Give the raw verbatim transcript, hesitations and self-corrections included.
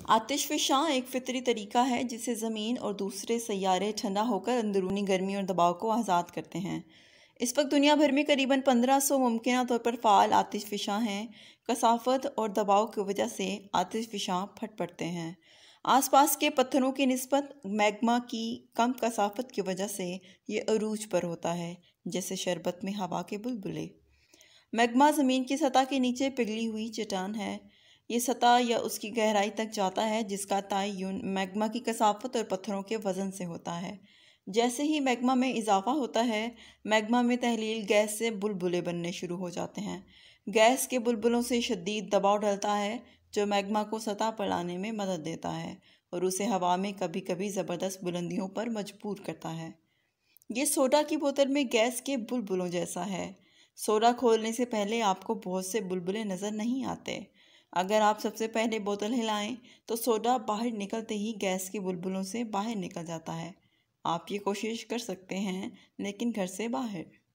आतिश फ़शां एक फ़ितरी तरीका है जिससे ज़मीन और दूसरे सैयारे ठंडा होकर अंदरूनी गर्मी और दबाव को आज़ाद करते हैं। इस वक्त दुनिया भर में करीबन पंद्रह सौ मुमकिन तौर पर फ़ाल आतिश फ़शां हैं। कसाफ़त और दबाव की वजह से आतिश फ़शां फट पड़ते हैं। आसपास के पत्थरों की निस्बत मैग्मा की कम कसाफ़त की वजह से ये अरूज पर होता है, जैसे शरबत में हवा के बुलबुले। मैग्मा ज़मीन की सतह के नीचे पिघली हुई चट्टान है। ये सतह या उसकी गहराई तक जाता है, जिसका तयन मैग्मा की कसाफ़त और पत्थरों के वज़न से होता है। जैसे ही मैग्मा में इजाफा होता है, मैग्मा में तहलील गैस से बुलबुले बनने शुरू हो जाते हैं। गैस के बुलबुलों से शदीद दबाव डलता है, जो मैग्मा को सतह पर लाने में मदद देता है और उसे हवा में कभी कभी ज़बरदस्त बुलंदियों पर मजबूर करता है। ये सोडा की बोतल में गैस के बुलबुलों जैसा है। सोडा खोलने से पहले आपको बहुत से बुलबुले नज़र नहीं आते। अगर आप सबसे पहले बोतल हिलाएं तो सोडा बाहर निकलते ही गैस के बुलबुलों से बाहर निकल जाता है। आप ये कोशिश कर सकते हैं, लेकिन घर से बाहर।